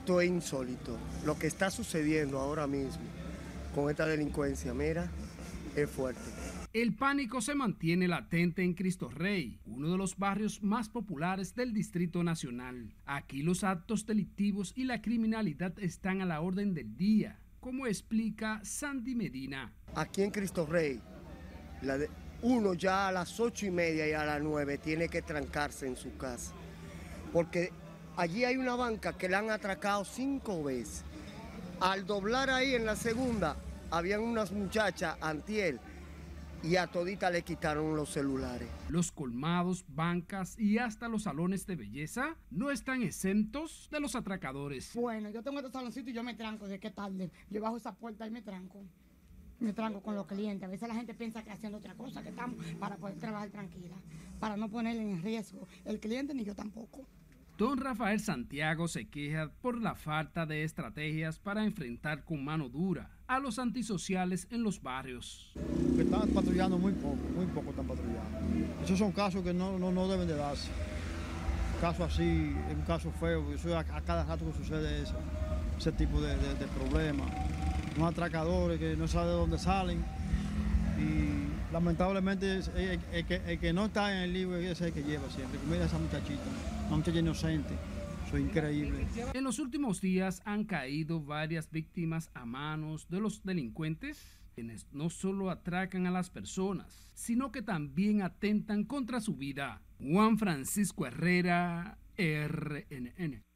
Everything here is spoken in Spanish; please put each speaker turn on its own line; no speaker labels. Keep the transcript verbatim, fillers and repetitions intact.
Esto es insólito. Lo que está sucediendo ahora mismo con esta delincuencia, mira, es fuerte.
El pánico se mantiene latente en Cristo Rey, uno de los barrios más populares del Distrito Nacional. Aquí los actos delictivos y la criminalidad están a la orden del día, como explica Sandy Medina.
Aquí en Cristo Rey, la de, uno ya a las ocho y media y a las nueve tiene que trancarse en su casa, porque allí hay una banca que la han atracado cinco veces. Al doblar ahí en la segunda, habían unas muchachas antier, y a todita le quitaron los celulares.
Los colmados, bancas y hasta los salones de belleza no están exentos de los atracadores.
Bueno, yo tengo este saloncito y yo me tranco de qué tarde. Yo bajo esa puerta y me tranco. Me tranco con los clientes. A veces la gente piensa que haciendo otra cosa, que estamos para poder trabajar tranquila, para no ponerle en riesgo el cliente ni yo tampoco.
Don Rafael Santiago se queja por la falta de estrategias para enfrentar con mano dura a los antisociales en los barrios.
Que están patrullando muy poco, muy poco están patrullando. Esos son casos que no, no, no deben de darse. Casos así, es un caso feo, eso es a, a cada rato que sucede ese, ese tipo de, de, de problemas. Unos atracadores que no saben de dónde salen y lamentablemente es, es, es que, el que no está en el libro es el que lleva siempre. Mira esa muchachita, una muchacha inocente. Eso es increíble.
En los últimos días han caído varias víctimas a manos de los delincuentes, quienes no solo atracan a las personas, sino que también atentan contra su vida. Juan Francisco Herrera, R N N.